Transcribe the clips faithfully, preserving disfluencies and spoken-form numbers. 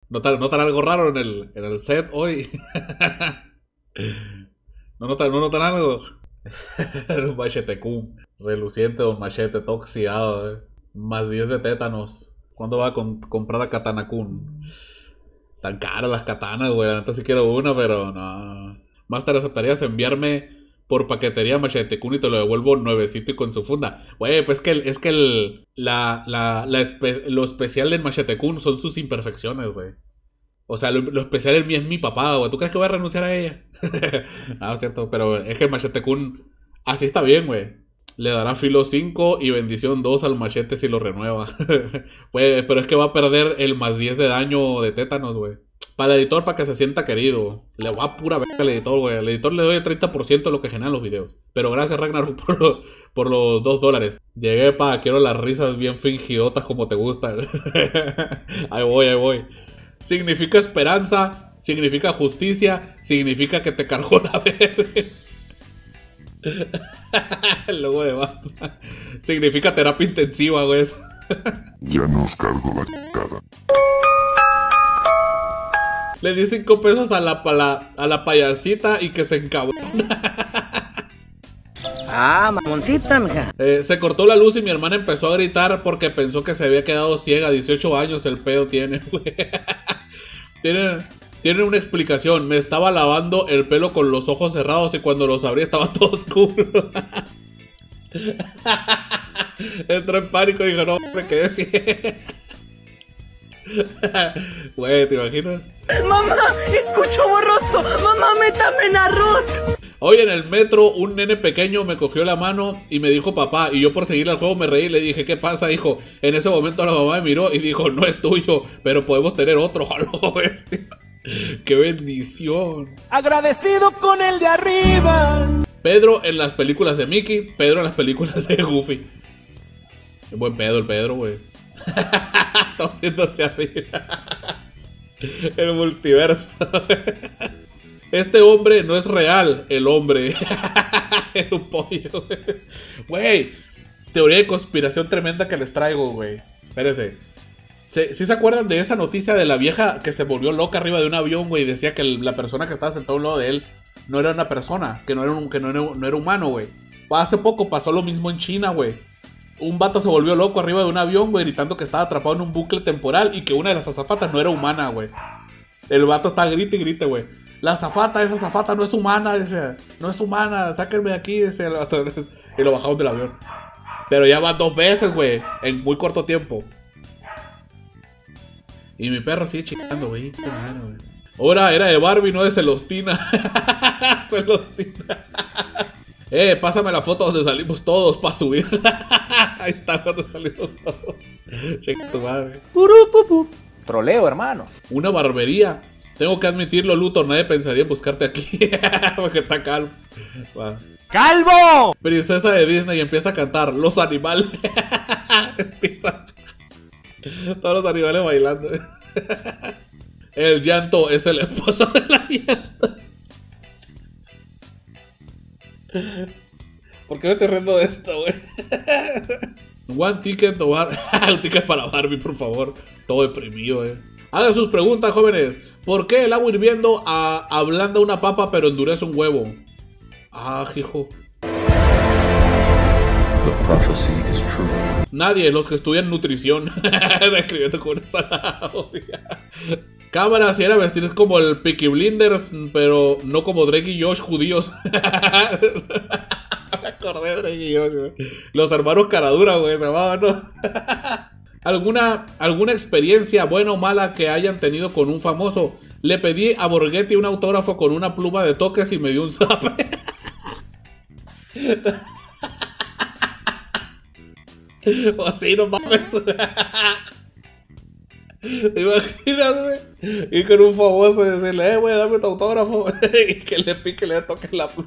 ¿Notan, notan algo raro en el, en el set hoy? ¿No notan, no notan algo? Un Machetecún reluciente, un machete todo oxidado, eh. Más diez de tétanos. ¿Cuándo va a con, comprar a Katana-kun? Tan caras las katanas, güey. Antes sí quiero una, pero no. Más tarde aceptarías enviarme por paquetería Machetecún y te lo devuelvo nuevecito y con su funda. Güey, pues es que, el, es que el, la, la, la espe, lo especial del Machetecún son sus imperfecciones, güey. O sea, lo, lo especial en mí es mi papá, güey. ¿Tú crees que voy a renunciar a ella? No, es cierto, pero es que el Machetecún así está bien, güey. Le dará filo cinco y bendición dos al machete si lo renueva. Pues, pero es que va a perder el más diez de daño de tétanos, güey. Para el editor, para que se sienta querido. Le va a pura verga al editor, güey. Al editor le doy el treinta por ciento de lo que generan los videos. Pero gracias, Ragnarok, por, lo, por los dos dólares. Llegué, pa, quiero las risas bien fingidotas como te gustan. Ahí voy, ahí voy. Significa esperanza, significa justicia, significa que te cargó la verga. El logo de Batman. Significa terapia intensiva, güey. Ya nos cargo la cara. Le di cinco pesos a la, a la, a la payasita y que se encabrona. Ah, mamoncita, mija. Eh, se cortó la luz y mi hermana empezó a gritar porque pensó que se había quedado ciega. dieciocho años el pedo tiene, güey. Tiene... Tiene una explicación. Me estaba lavando el pelo con los ojos cerrados y cuando los abrí estaba todo oscuro. Entró en pánico y dijo, no, me quedé ciego. Güey, ¿te imaginas? Mamá, escucho borroso. Mamá, métame en arroz. Hoy en el metro un nene pequeño me cogió la mano y me dijo papá. Y yo por seguir al juego me reí y le dije, ¿qué pasa, hijo? En ese momento la mamá me miró y dijo, no es tuyo, pero podemos tener otro. ¡Jalo, bestia! ¡Qué bendición! Agradecido con el de arriba. Pedro en las películas de Mickey, Pedro en las películas de Goofy. Qué buen pedo el Pedro, güey. Está haciéndose arriba. El multiverso. Este hombre no es real, el hombre. Es un pollo, güey. Güey, teoría de conspiración tremenda que les traigo, güey. Espérense. ¿Sí, ¿Sí se acuerdan de esa noticia de la vieja que se volvió loca arriba de un avión, güey? Y decía que el, la persona que estaba sentada a un lado de él no era una persona, que no era, un, que no era, no era humano, güey. Hace poco pasó lo mismo en China, güey. Un vato se volvió loco arriba de un avión, güey, gritando que estaba atrapado en un bucle temporal y que una de las azafatas no era humana, güey. El vato estaba grite y grite, güey. La azafata, esa azafata no es humana, dice. No es humana, sáquenme de aquí, dice el vato. Y lo bajamos del avión. Pero ya va dos veces, güey, en muy corto tiempo. Y mi perro sigue chingando, güey. Qué malo, güey. Ahora era de Barbie, no de Celostina. Celostina. Eh, pásame la foto donde salimos todos para subir. Ahí está donde salimos todos. Checa tu madre. Troleo, hermano. Una barbería. Tengo que admitirlo, Luthor. Nadie pensaría en buscarte aquí. Porque está calvo. Va. ¡Calvo! Princesa de Disney empieza a cantar Los animales. Empieza. Todos los animales bailando. El llanto es el esposo de la llanta. ¿Por qué me estoy riendo de esto, güey? One ticket to bar. Un ticket para Barbie, por favor. Todo deprimido, eh. Hagan sus preguntas, jóvenes. ¿Por qué el agua hirviendo a, ablanda una papa pero endurece un huevo? Ah, hijo. The prophecy is true. Nadie, los que estudian nutrición. Describiendo con esa zanahoria. Cámara, si era vestir como el Peaky Blinders, pero no como Drake y Josh judíos. Me acordé de Drake y Josh, güey. Los hermanos Caradura, güey, se llamaban, ¿no? ¿Alguna, ¿Alguna experiencia buena o mala que hayan tenido con un famoso? Le pedí a Borghetti un autógrafo con una pluma de toques y me dio un zape. O así, no mames. ¿Te imaginas, güey? Y con un famoso decirle, eh, güey, dame tu autógrafo. Y que le pique, le toque la pluma.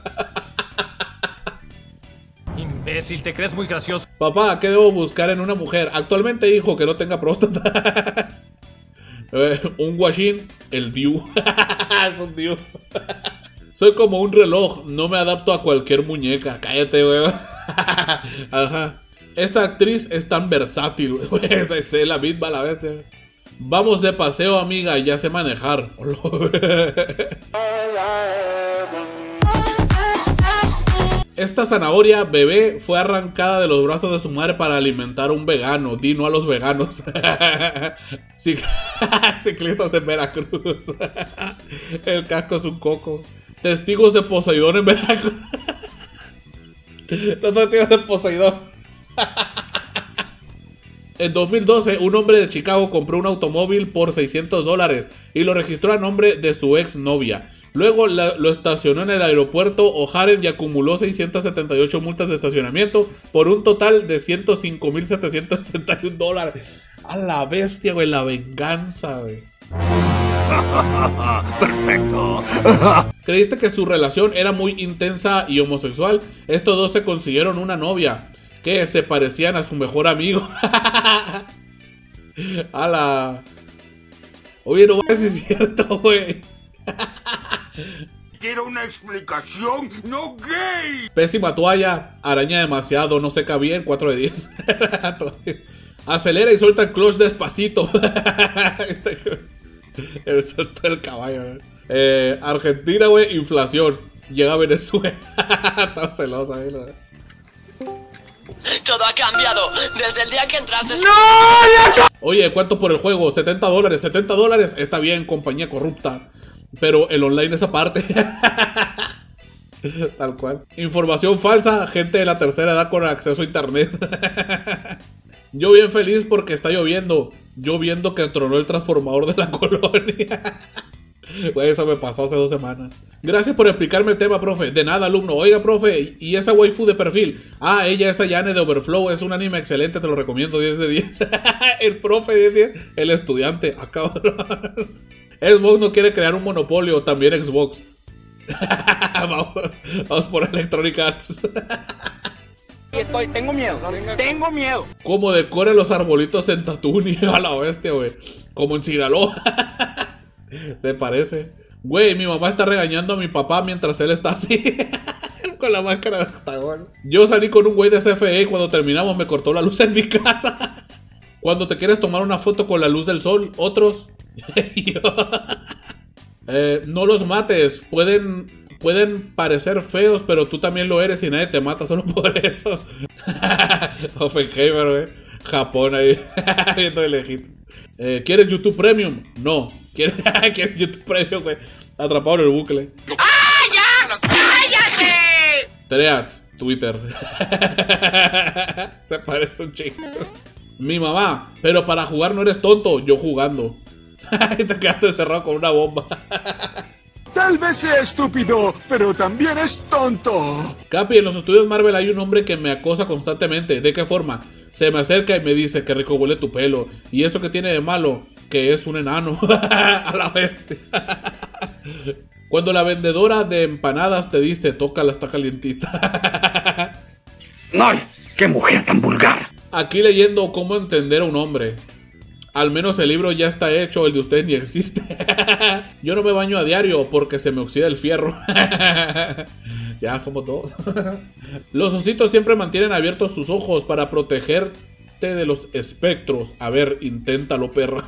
Imbécil, ¿te crees muy gracioso? Papá, ¿qué debo buscar en una mujer? Actualmente, hijo, que no tenga próstata. eh, un guachín, el Diu. Es un Diu. Soy como un reloj, no me adapto a cualquier muñeca. Cállate, güey. Ajá. Esta actriz es tan versátil, güey. Esa es la misma, la bestia. Vamos de paseo, amiga, ya sé manejar. Esta zanahoria bebé fue arrancada de los brazos de su madre para alimentar a un vegano. Di no a los veganos. Ciclistas en Veracruz. El casco es un coco. Testigos de Poseidón en Veracruz. Los testigos de Poseidón. En dos mil doce, un hombre de Chicago compró un automóvil por seiscientos dólares y lo registró a nombre de su ex novia. Luego la, lo estacionó en el aeropuerto O'Hare y acumuló seiscientas setenta y ocho multas de estacionamiento por un total de ciento cinco mil setecientos sesenta y un dólares. A la bestia, güey, la venganza, güey. Perfecto. ¿Creíste que su relación era muy intensa y homosexual? Estos dos se consiguieron una novia que se parecían a su mejor amigo. A la... Oye, no voy a decir cierto, güey. Quiero una explicación, no gay. Pésima toalla, araña demasiado, no seca bien, cuatro de diez. Acelera y suelta el clutch despacito. El salto del caballo, güey. Eh, Argentina, güey, inflación. Llega a Venezuela. Está celosa ahí, ¿no? Todo ha cambiado desde el día que entraste. ¡No! Oye, ¿cuánto por el juego? setenta dólares, setenta dólares. Está bien, compañía corrupta. Pero el online es aparte. Tal cual. Información falsa, gente de la tercera edad con acceso a internet. Yo bien feliz porque está lloviendo. Yo viendo que tronó el transformador de la colonia. Güey, eso me pasó hace dos semanas. Gracias por explicarme el tema, profe. De nada, alumno. Oiga, profe, ¿y esa waifu de perfil? Ah, ella, esa Yane de Overflow. Es un anime excelente, te lo recomiendo. diez de diez. El profe, diez de diez. El estudiante. Ah, cabrón. Xbox no quiere crear un monopolio. También Xbox. vamos, vamos por Electronic Arts. Estoy, tengo miedo, tengo miedo. Como decoran los arbolitos en Tatooine. A la bestia, güey. Como en Sinaloa. Se parece. Güey, mi mamá está regañando a mi papá mientras él está así. Con la máscara de octagón. Yo salí con un güey de C F E y cuando terminamos me cortó la luz en mi casa. Cuando te quieres tomar una foto con la luz del sol, otros... eh, no los mates. Pueden... Pueden parecer feos, pero tú también lo eres y nadie te mata solo por eso. Oppenheimer, güey. Japón ahí. Viendo de lejito. Eh, ¿Quieres YouTube Premium? No. ¿Quieres, ¿Quieres YouTube Premium, güey? Atrapado en el bucle. ¡Ah, ya! ¡Cállate! Treats, Twitter. Se parece un chico. Mi mamá. Pero para jugar no eres tonto. Yo jugando. Y te quedaste encerrado con una bomba. Tal vez sea estúpido, pero también es tonto. Capi, en los estudios Marvel hay un hombre que me acosa constantemente. ¿De qué forma? Se me acerca y me dice que rico huele tu pelo. ¿Y eso que tiene de malo? Que es un enano. A la bestia. Cuando la vendedora de empanadas te dice, tócala, está calientita. ¡Ay, qué mujer tan vulgar! Aquí leyendo cómo entender a un hombre. Al menos el libro ya está hecho, el de ustedes ni existe. Yo no me baño a diario porque se me oxida el fierro. Ya somos dos. Los ositos siempre mantienen abiertos sus ojos para protegerte de los espectros. A ver, inténtalo, perra.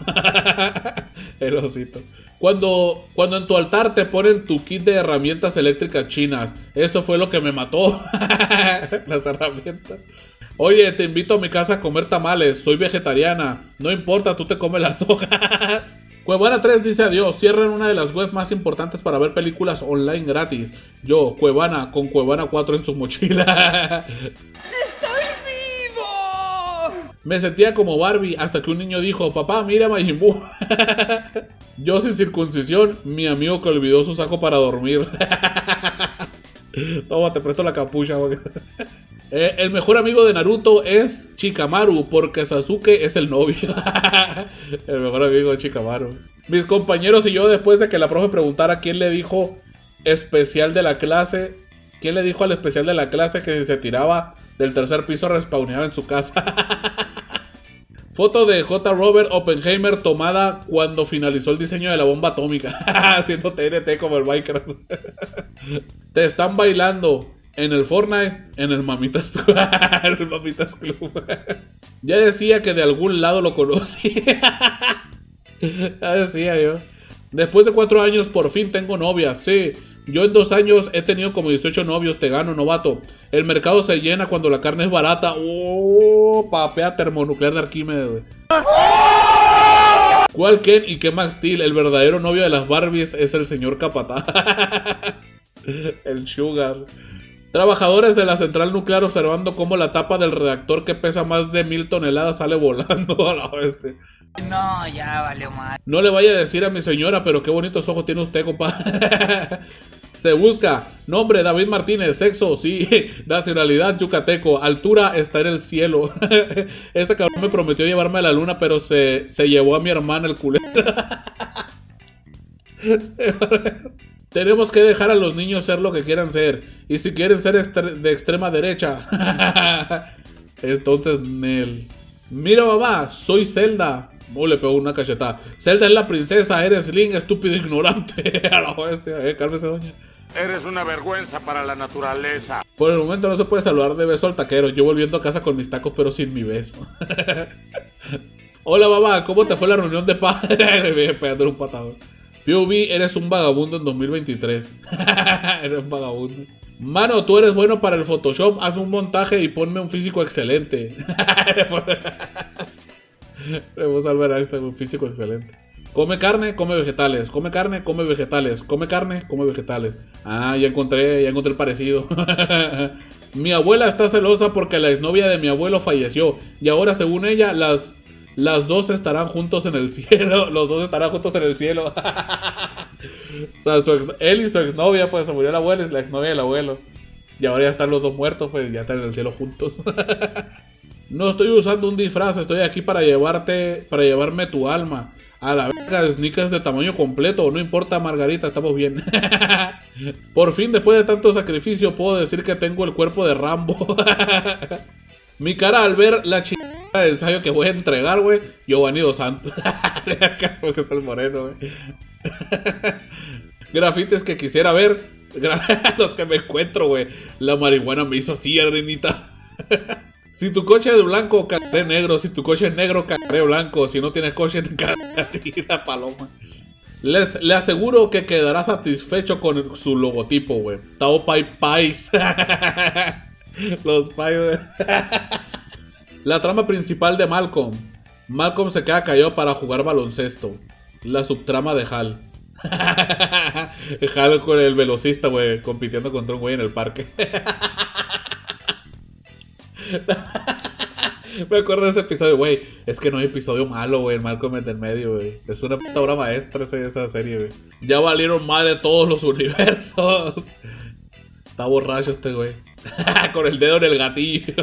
El osito. Cuando, cuando en tu altar te ponen tu kit de herramientas eléctricas chinas. Eso fue lo que me mató. Las herramientas. Oye, te invito a mi casa a comer tamales. Soy vegetariana. No importa, tú te comes las hojas. Cuevana tres dice adiós. Cierran una de las webs más importantes para ver películas online gratis. Yo, Cuevana, con Cuevana cuatro en su mochila. ¡Estoy vivo! Me sentía como Barbie hasta que un niño dijo, papá, mira Majin Buu. Yo sin circuncisión, mi amigo que olvidó su saco para dormir. Toma, te presto la capucha. Eh, el mejor amigo de Naruto es Shikamaru, porque Sasuke es el novio. El mejor amigo de Shikamaru. Mis compañeros y yo, después de que la profe preguntara quién le dijo especial de la clase, quién le dijo al especial de la clase que si se tiraba del tercer piso respawneaba en su casa. Foto de J. Robert Oppenheimer tomada cuando finalizó el diseño de la bomba atómica. Haciendo T N T como el Minecraft. Te están bailando en el Fortnite, en el Mamitas Club. En el Mamitas Club. Ya decía que de algún lado lo conocí. Ya decía yo. Después de cuatro años, por fin tengo novia, sí. Yo en dos años he tenido como dieciocho novios, te gano, novato. El mercado se llena cuando la carne es barata. ¡Oh! Papea termonuclear de Arquímedes, güey. ¿Cuál Ken y qué Max Steel? El verdadero novio de las Barbies es el señor Capataz. El Sugar. Trabajadores de la central nuclear observando cómo la tapa del reactor que pesa más de mil toneladas sale volando a la oeste. No, ya valió mal. No le vaya a decir a mi señora, pero qué bonitos ojos tiene usted, compadre. Se busca. Nombre, David Martínez. Sexo, sí. Nacionalidad, yucateco. Altura, está en el cielo. Este cabrón me prometió llevarme a la luna, pero se, se llevó a mi hermana el culero. Tenemos que dejar a los niños ser lo que quieran ser. Y si quieren ser extre de extrema derecha. Entonces, Nel. Mira, mamá, soy Zelda. Oh, le pegó una cachetada. Zelda es la princesa, eres Link, estúpido ignorante. A la bestia, eh, cálmese, doña. Eres una vergüenza para la naturaleza. Por el momento no se puede saludar de beso al taquero. Yo volviendo a casa con mis tacos, pero sin mi beso. Hola, mamá, ¿cómo te fue la reunión de padres? Le voy pegándole un patado. P O V, eres un vagabundo en dos mil veintitrés. Eres un vagabundo. Mano, tú eres bueno para el Photoshop. Hazme un montaje y ponme un físico excelente. Le voy a salvar a este, un físico excelente. Come carne, come vegetales. Come carne, come vegetales. Come carne, come vegetales. Ah, ya encontré, ya encontré el parecido. Mi abuela está celosa porque la exnovia de mi abuelo falleció. Y ahora, según ella, las... Las dos estarán juntos en el cielo. Los dos estarán juntos en el cielo. O sea, su ex, él y su exnovia, pues se murió el abuelo y la exnovia del abuelo. Y ahora ya están los dos muertos, pues ya están en el cielo juntos. No estoy usando un disfraz, estoy aquí para llevarte, para llevarme tu alma. A la verga, sneakers de tamaño completo. No importa, Margarita, estamos bien. Por fin, después de tanto sacrificio, puedo decir que tengo el cuerpo de Rambo. Mi cara al ver la chingada de ensayo que voy a entregar, güey. Giovanni Dos Santos. Porque es el moreno, güey. Grafites que quisiera ver. Los que me encuentro, güey. La marihuana me hizo así, arenita. Si tu coche es blanco, cacaré negro. Si tu coche es negro, cacaré blanco. Si no tienes coche, te cacaré la paloma. Les, le aseguro que quedará satisfecho con su logotipo, güey. Tao Pai Pais. Los pais. La trama principal de Malcolm. Malcolm se queda callado para jugar baloncesto. La subtrama de Hal. Hal con el velocista, güey, compitiendo contra un güey en el parque. Me acuerdo de ese episodio, güey. Es que no hay episodio malo, güey. El Malcolm en el medio, güey. Es una puta obra maestra esa, esa serie, güey. Ya valieron madre todos los universos. Está borracho este güey. Con el dedo en el gatillo.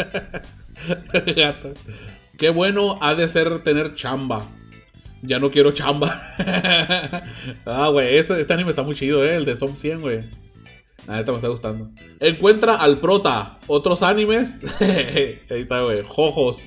Gato. Qué bueno ha de ser tener chamba. Ya no quiero chamba. Ah, güey, este, este anime está muy chido, eh. El de Som cien, güey. La neta me está gustando. Encuentra al prota. Otros animes. Ahí está, güey. Jojos.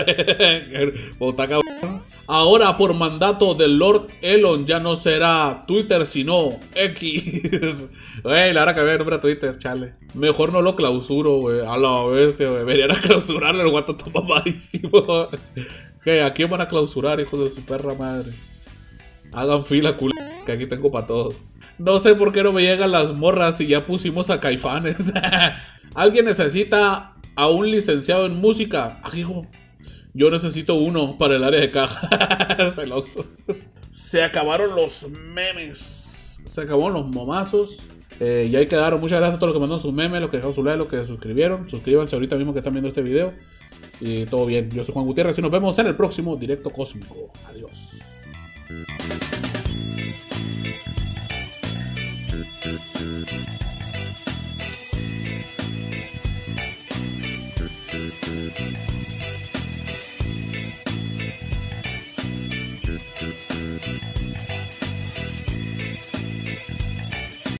Ahora, por mandato del Lord Elon, ya no será Twitter, sino X. Güey, la hora que había el nombre a Twitter, chale. Mejor no lo clausuro, güey. A la bestia, güey. Venían a clausurarlo, el guato está mamadísimo. ¿Qué? ¿A quién van a clausurar, hijos de su perra madre? Hagan fila, culo, que aquí tengo para todos. No sé por qué no me llegan las morras si ya pusimos a Caifanes. ¿Alguien necesita a un licenciado en música? Ah, hijo. Yo necesito uno para el área de caja. Se lo uso. Se acabaron los memes. Se acabaron los momazos. Eh, y ahí quedaron. Muchas gracias a todos los que mandaron sus memes, los que dejaron su like, los que se suscribieron. Suscríbanse ahorita mismo que están viendo este video. Y todo bien. Yo soy Juan Gutiérrez y nos vemos en el próximo Directo Cósmico. Adiós.